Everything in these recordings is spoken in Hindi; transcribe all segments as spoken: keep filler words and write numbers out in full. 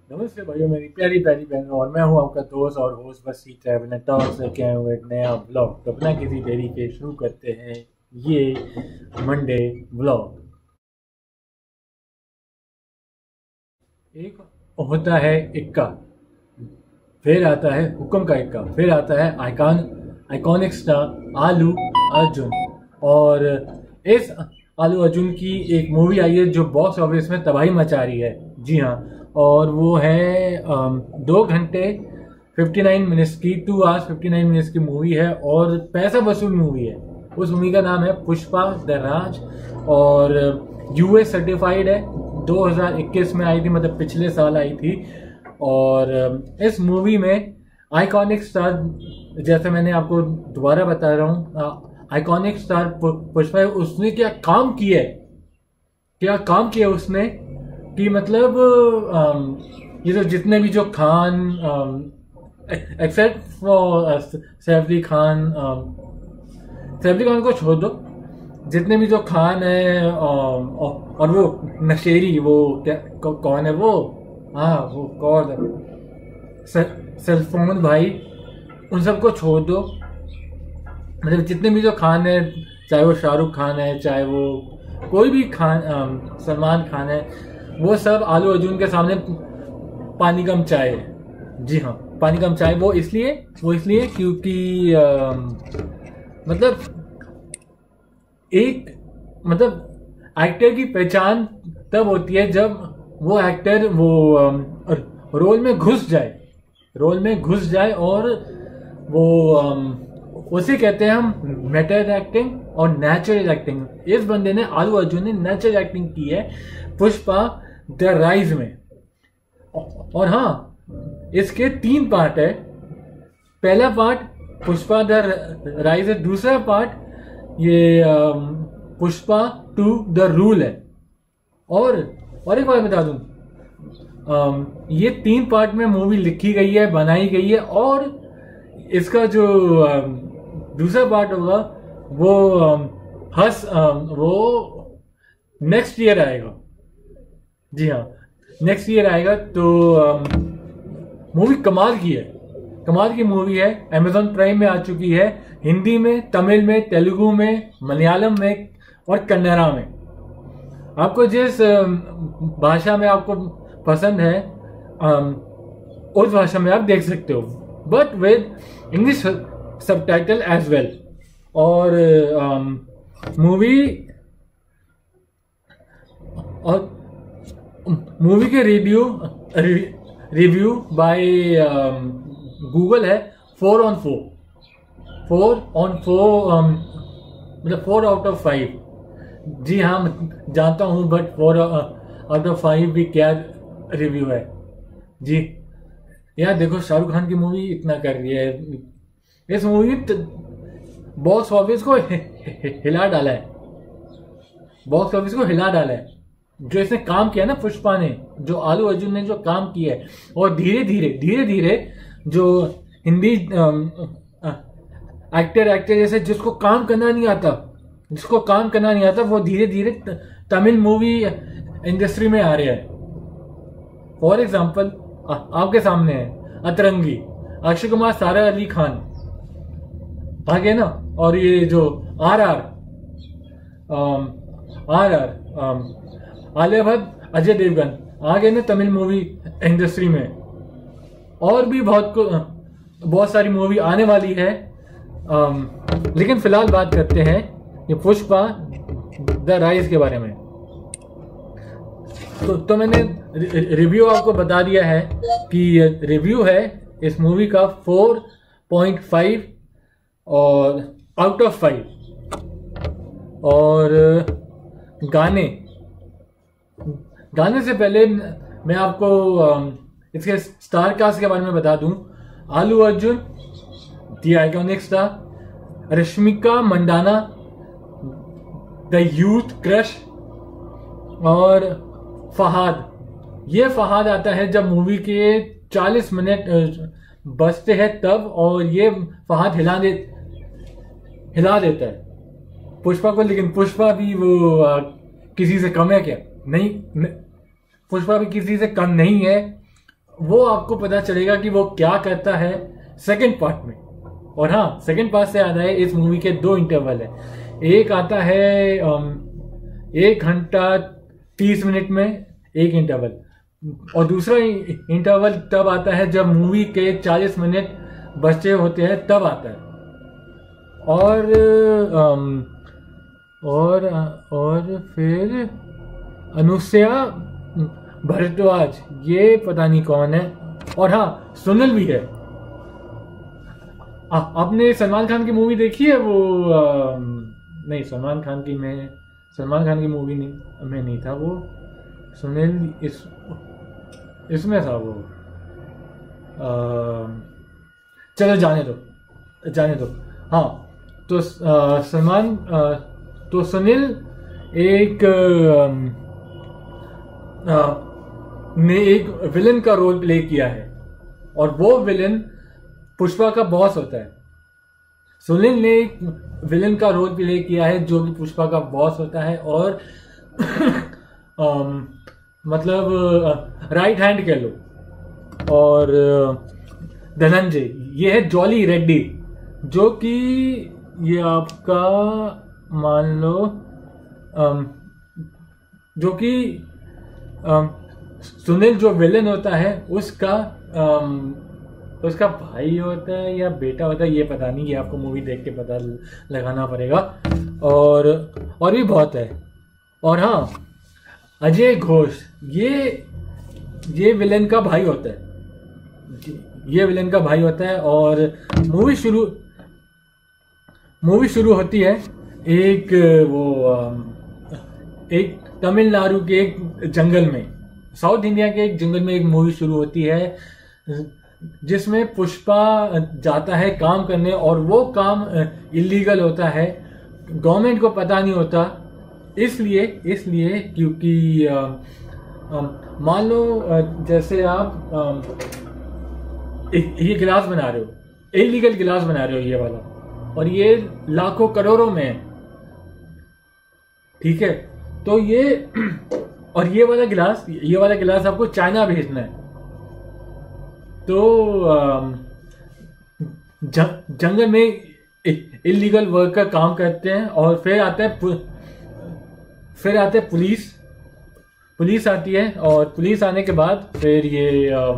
नमस्ते भाइयों, मेरी प्यारी प्यारी बहनों, और मैं हूं आपका दोस्त और होस्ट बसी ट्रैवल टॉक से क्या हुआ एक नया व्लॉग। तो बिना किसी देरी के शुरू करते हैं ये मंडे व्लॉग। एक होता है इक्का, फिर आता है हुक्म का इक्का, फिर आता है आइकॉन आइकॉनिक स्टार आलू अर्जुन। और इस आलू अर्जुन की एक मूवी आई है जो बॉक्स ऑफिस में तबाही मचा रही है। जी हाँ, और वो है अम, दो घंटे फिफ्टी नाइन मिनट्स की two hours fifty nine minutes की मूवी है और पैसा वसूल मूवी है। उस मूवी का नाम है पुष्पा द राज और यूएस सर्टिफाइड है। दो हज़ार इक्कीस में आई थी, मतलब पिछले साल आई थी। और इस मूवी में आइकॉनिक स्टार, जैसे मैंने आपको दोबारा बता रहा हूँ, आइकॉनिक स्टार पुष्पा, उसने क्या काम किया है, क्या काम किया उसने कि मतलब अम, ये तो जितने भी जो खान एक्सेप्ट फॉर सैफ अली खान, सैफ अली खान को छोड़ दो, जितने भी जो खान है अम, और, और वो नशेरी, वो क्या कौ, कौन है वो, हाँ वो कौन है, सलमान भाई, उन सबको छोड़ दो। मतलब जितने भी जो खान है, चाहे वो शाहरुख खान है, चाहे वो कोई भी खान, अम, सलमान खान है, वो सब आलू अर्जुन के सामने पानी कम चाय है। जी हाँ, पानी कम चाय। वो इसलिए वो इसलिए क्योंकि अम, मतलब एक मतलब एक्टर की पहचान तब होती है जब वो एक्टर वो अम, रोल में घुस जाए रोल में घुस जाए और वो अम, उसे कहते हैं हम मेटल एक्टिंग और नेचुरल एक्टिंग। इस बंदे ने, आलू अर्जुन ने, नेचुरल एक्टिंग की है पुष्पा द राइज में। और हाँ, इसके तीन पार्ट है। पहला पार्ट पुष्पा द राइज है, दूसरा पार्ट ये um, Pushpa two the rule है। और और एक बात बता दूं, अम, ये तीन पार्ट में मूवी लिखी गई है, बनाई गई है। और इसका जो अम, दूसरा पार्ट होगा वो अम, हस अम, वो नेक्स्ट ईयर आएगा। जी हाँ, नेक्स्ट ईयर आएगा। तो मूवी कमाल की है, कमाल की मूवी है। अमेजॉन प्राइम में आ चुकी है, हिंदी में, तमिल में, तेलुगु में, मलयालम में और कन्नड़ा में। आपको जिस अम, भाषा में आपको पसंद है, अम, उस भाषा में आप देख सकते हो, but with English subtitle as well. और मूवी और मूवी के रिव्यू रिव्यू बाय गूगल है four on four four on four मतलब फोर आउट ऑफ फाइव। जी हाँ, मैं जानता हूँ, but four out of five भी क्या रिव्यू है जी। यार देखो, शाहरुख खान की मूवी इतना कर रही है, इस मूवी बॉक्स ऑफिस को हिला डाला है, बॉक्स ऑफिस को हिला डाला है। जो इसने काम किया ना, पुष्पा ने, जो आलू अर्जुन ने जो काम किया है, और धीरे धीरे धीरे धीरे जो हिंदी एक्टर एक्टर जैसे जिसको काम करना नहीं आता जिसको काम करना नहीं आता वो धीरे धीरे तमिल मूवी इंडस्ट्री में आ रहे हैं। फॉर एग्जाम्पल, आपके सामने है अतरंगी, अक्षय कुमार, सारा अली खान आ गए ना। और ये जो R R R R Alia Bhatt, Ajay Devgn आ गए ना तमिल मूवी इंडस्ट्री में। और भी बहुत को बहुत सारी मूवी आने वाली है। um, लेकिन फिलहाल बात करते हैं ये पुष्पा द राइज के बारे में। तो, तो मैंने रिव्यू आपको बता दिया है कि रिव्यू है इस मूवी का फोर पॉइंट फाइव और आउट ऑफ फाइव। और गाने गाने से पहले मैं आपको इसके स्टार कास्ट के बारे में बता दूं। Allu Arjun, the iconic star, Rashmika Mandanna, the youth crush, और फहाद। ये फहाद आता है जब मूवी के चालीस मिनट बचते हैं तब, और ये फहाद हिला दे हिला देता है पुष्पा को। लेकिन पुष्पा भी वो किसी से कम है क्या? नहीं, पुष्पा भी किसी से कम नहीं है। वो आपको पता चलेगा कि वो क्या करता है सेकंड पार्ट में। और हाँ, सेकंड पार्ट से याद आए, इस मूवी के दो इंटरवल है। एक आता है अम, एक घंटा तीस मिनट में एक इंटरवल, और दूसरा इंटरवल तब आता है जब मूवी के चालीस मिनट बचे होते हैं, तब आता है। और अम, और और फिर अनुष्या भारद्वाज, ये पता नहीं कौन है। और हाँ, सुनील भी है। आ, आपने सलमान खान की मूवी देखी है वो? आ, नहीं, सलमान खान की में सलमान खान की मूवी नहीं में नहीं था वो, सुनील इस इसमें था वो। आ, चलो जाने दो जाने दो हाँ, तो आ, सलमान आ, तो सुनील एक आ, आ, ने एक विलन का रोल प्ले किया है, और वो विलन पुष्पा का बॉस होता है। सुनील ने एक विलन का रोल प्ले किया है जो कि पुष्पा का बॉस होता है, और अम, मतलब राइट हैंड कह लो। और धनंजय, ये है जॉली रेड्डी, जो कि ये आपका मान लो अम, जो कि अम, सुनील जो विलन होता है उसका अम, उसका भाई होता है या बेटा होता है, ये पता नहीं, ये आपको मूवी देख के पता लगाना पड़ेगा। और और भी बहुत है। और हाँ, अजय घोष, ये ये विलेन का भाई होता है, ये विलेन का भाई होता है। और मूवी शुरू मूवी शुरू होती है एक वो एक तमिलनाडु के एक जंगल में, साउथ इंडिया के एक जंगल में एक मूवी शुरू होती है, जिसमें पुष्पा जाता है काम करने, और वो काम इलीगल होता है, गवर्नमेंट को पता नहीं होता। इसलिए इसलिए क्योंकि मान लो जैसे आप आ, ये गिलास बना रहे हो, इलीगल गिलास बना रहे हो ये वाला, और ये लाखों करोड़ों में है, ठीक है? तो ये और ये वाला गिलास ये वाला गिलास आपको चाइना भेजना है। तो जंगल में इलीगल वर्क का काम करते हैं, और फिर आते हैं फिर आते हैं पुलिस पुलिस आती है, और पुलिस आने के बाद फिर ये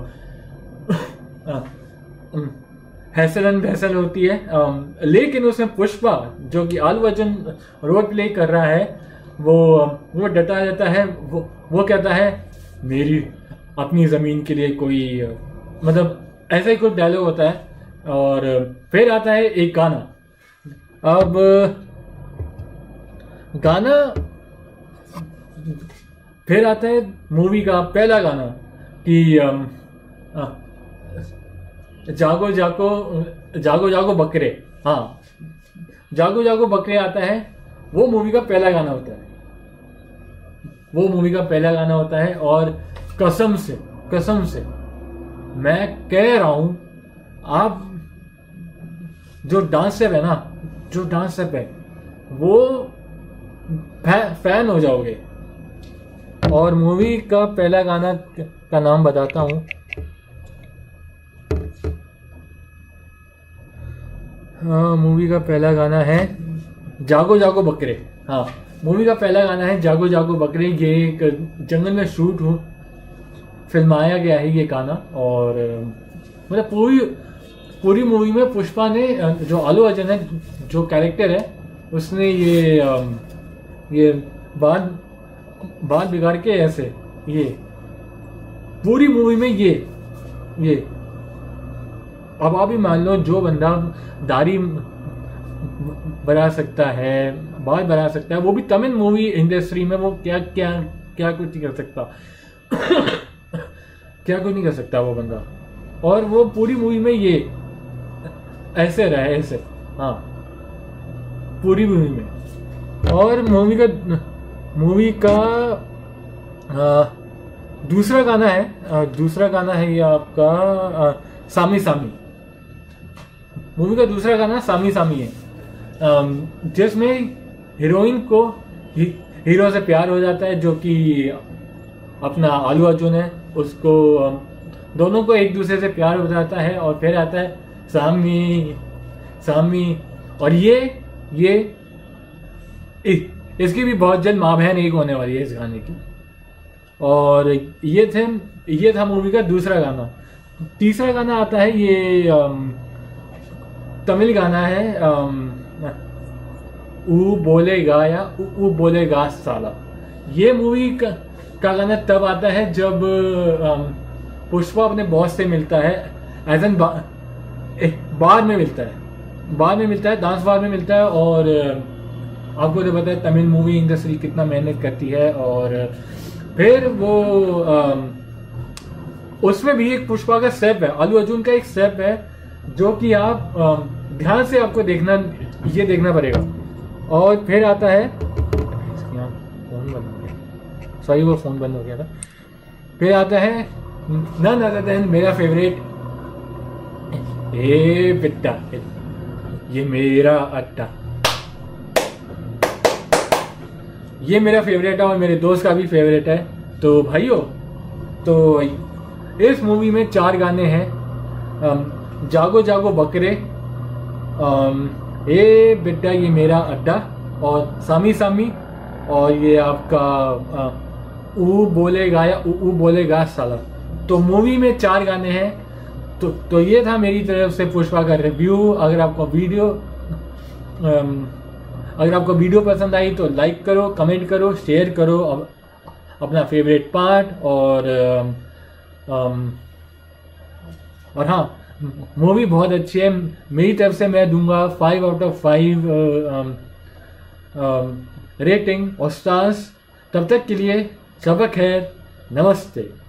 हैसल भैसल होती है। लेकिन उसमें पुष्पा, जो कि आलू अर्जुन रोल प्ले कर रहा है, वो वो डटा जाता है। वो वो कहता है, मेरी अपनी जमीन के लिए कोई, मतलब ऐसा ही कुछ डायलॉग होता है। और फिर आता है एक गाना। अब गाना फिर आता है मूवी का पहला गाना कि अम, आ, जागो जागो जागो जागो बकरे। हाँ, जागो जागो बकरे आता है, वो मूवी का पहला गाना होता है वो मूवी का पहला गाना होता है। और कसम से कसम से मैं कह रहा हूं, आप जो डांसर है ना जो डांसर है वो फै, फैन हो जाओगे। और मूवी का पहला गाना का नाम बताता हूं। हाँ, मूवी का पहला गाना है जागो जागो बकरे। हाँ, मूवी का पहला गाना है जागो जागो बकरे। ये एक जंगल में शूट हो फिल्माया गया है ये गाना। और मतलब पूरी पूरी मूवी में पुष्पा ने, जो आलू अर्जुन है जो कैरेक्टर है, उसने ये ये बात बात बिगाड़ के ऐसे ये पूरी मूवी में ये ये अब आप ही मान लो, जो बंदा दाढ़ी बना सकता है, बाल बना सकता है, वो भी तमिल मूवी इंडस्ट्री में वो क्या क्या क्या कुछ नहीं कर सकता क्या कुछ नहीं कर सकता वो बंदा। और वो पूरी मूवी में ये ऐसे रहे ऐसे। हाँ, पूरी मूवी में। और मूवी का मूवी का आ, दूसरा गाना है आ, दूसरा गाना है ये आपका आ, सामी सामी। मूवी का दूसरा गाना सामी सामी है, जिसमें हीरोइन को ही, हीरो से प्यार हो जाता है, जो कि अपना आलू अर्जुन है। उसको दोनों को एक दूसरे से प्यार हो जाता है। और फिर आता है सामी सामी, और ये ये इसकी भी बहुत जल्द माँ बहन एक होने वाली है इस गाने की। और ये थे ये था मूवी का दूसरा गाना। तीसरा गाना आता है, ये अम, तमिल गाना है, ऊ बोलेगा या ऊ ऊ बोलेगा साला। ये मूवी का, का गाना तब आता है जब अम, पुष्पा अपने बॉस से मिलता है, एज एन बा, बार में मिलता है बार में मिलता है डांस बार में मिलता है। और आपको तो पता है तमिल मूवी इंडस्ट्री कितना मेहनत करती है। और फिर वो उसमें भी एक पुष्पा का स्टेप है, अल्लू अर्जुन का एक स्टेप है, जो कि आप ध्यान से आपको देखना ये देखना पड़ेगा। और फिर आता है, फोन बंद हो गया, सॉरी वो फोन बंद हो गया था। फिर आता है ना ना देन मेरा फेवरेट, ए बेटा ये मेरा अड्डा। ये मेरा फेवरेट है और मेरे दोस्त का भी फेवरेट है। तो भाइयों, तो इस मूवी में चार गाने हैं, जागो जागो बकरे, ए बेटा ये मेरा अड्डा, और सामी सामी, और ये आपका ऊ बोलेगा या ऊ ऊ बोलेगा साला। तो मूवी में चार गाने हैं। तो तो ये था मेरी तरफ से पुष्पा का रिव्यू। अगर आपको वीडियो अगर आपको वीडियो पसंद आई तो लाइक करो, कमेंट करो, शेयर करो अपना फेवरेट पार्ट। और um, और हाँ, मूवी बहुत अच्छी है। मेरी तरफ से मैं दूंगा five out of five rating और स्टार्स। तब तक के लिए सबक है, नमस्ते।